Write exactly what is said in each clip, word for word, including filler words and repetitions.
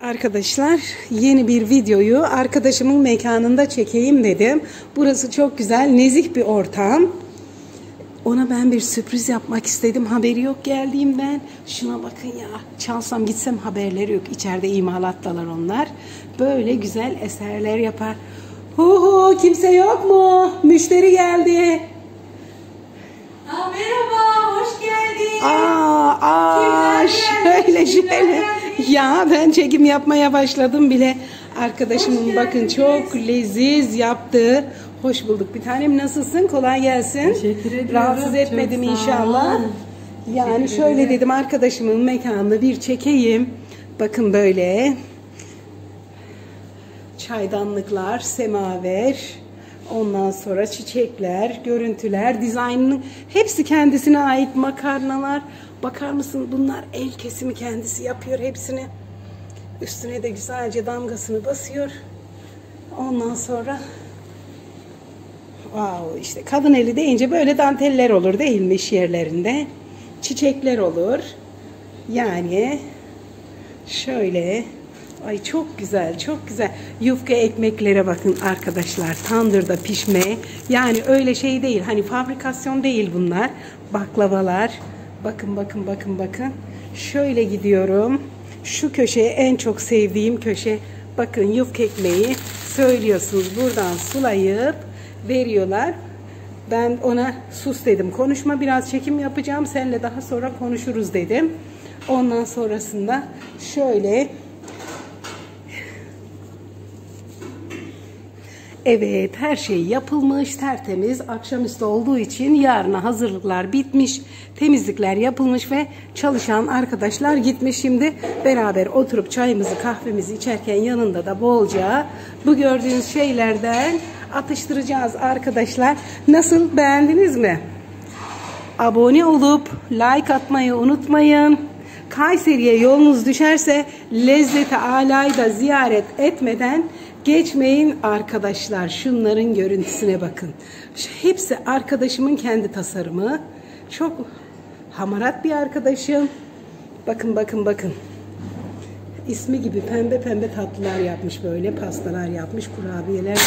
Arkadaşlar, yeni bir videoyu arkadaşımın mekanında çekeyim dedim. Burası çok güzel, nezih bir ortam. Ona ben bir sürpriz yapmak istedim. Haberi yok geldiğimden. Şuna bakın ya. Çalsam gitsem haberleri yok. İçeride imalattalar onlar. Böyle güzel eserler yapar. Hu hu, kimse yok mu? Müşteri geldi. Aa, merhaba, hoş geldin. Aa, aa, şöyle şöyle. Ya ben çekim yapmaya başladım bile. Arkadaşımın bakın çok leziz yaptığı. Hoş bulduk bir tanem. Nasılsın? Kolay gelsin. Teşekkür ediyorum. Rahatsız etmedim inşallah. Yani şöyle dedim, arkadaşımın mekanını bir çekeyim. Bakın böyle. Çaydanlıklar, semaver. Ondan sonra çiçekler, görüntüler, dizaynının hepsi kendisine ait. Makarnalar. Bakar mısın? Bunlar el kesimi, kendisi yapıyor hepsini. Üstüne de güzelce damgasını basıyor. Ondan sonra wow, işte kadın eli deyince böyle danteller olur değil mi iş yerlerinde? Çiçekler olur. Yani şöyle, ay çok güzel, çok güzel. Yufka ekmeklere bakın arkadaşlar. Tandırda pişme. Yani öyle şey değil. Hani fabrikasyon değil bunlar. Baklavalar. Bakın bakın bakın bakın. Şöyle gidiyorum. Şu köşeye, en çok sevdiğim köşe. Bakın yufka ekmeği söylüyorsunuz. Buradan sulayıp veriyorlar. Ben ona sus dedim. Konuşma, biraz çekim yapacağım. Seninle daha sonra konuşuruz dedim. Ondan sonrasında şöyle. Evet, her şey yapılmış, tertemiz. Akşamüstü olduğu için yarına hazırlıklar bitmiş, temizlikler yapılmış ve çalışan arkadaşlar gitmiş. Şimdi beraber oturup çayımızı, kahvemizi içerken yanında da bolca bu gördüğünüz şeylerden atıştıracağız arkadaşlar. Nasıl, beğendiniz mi? Abone olup like atmayı unutmayın. Kayseri'ye yolunuz düşerse Lezzeti Ala'yı da ziyaret etmeden geçmeyin arkadaşlar. Şunların görüntüsüne bakın. Hepsi arkadaşımın kendi tasarımı. Çok hamarat bir arkadaşım. Bakın bakın bakın. İsmi gibi pembe pembe tatlılar yapmış, böyle pastalar yapmış, kurabiyeler.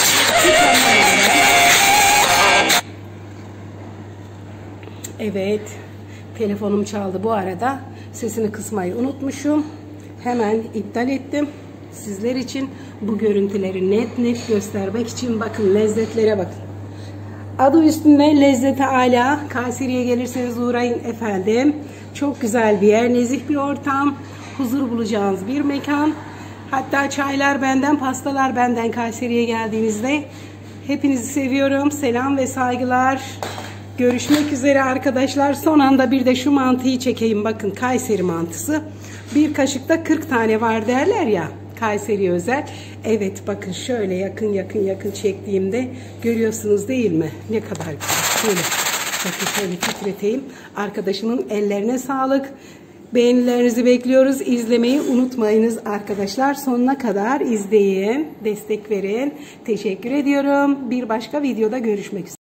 Evet. Telefonum çaldı bu arada. Sesini kısmayı unutmuşum. Hemen iptal ettim. Sizler için bu görüntüleri net net göstermek için bakın, lezzetlere bakın. Adı üstünde Lezzeti Ala. Kayseri'ye gelirseniz uğrayın efendim. Çok güzel bir yer, nezih bir ortam, huzur bulacağınız bir mekan. Hatta çaylar benden, pastalar benden Kayseri'ye geldiğinizde. Hepinizi seviyorum. Selam ve saygılar. Görüşmek üzere arkadaşlar. Son anda bir de şu mantıyı çekeyim. Bakın, Kayseri mantısı. Bir kaşıkta kırk tane var derler ya. Kayseri özel. Evet bakın, şöyle yakın yakın yakın çektiğimde görüyorsunuz değil mi? Ne kadar güzel. Şöyle bakın, şöyle titreteyim. Arkadaşımın ellerine sağlık. Beğenilerinizi bekliyoruz. İzlemeyi unutmayınız arkadaşlar. Sonuna kadar izleyin. Destek verin. Teşekkür ediyorum. Bir başka videoda görüşmek üzere.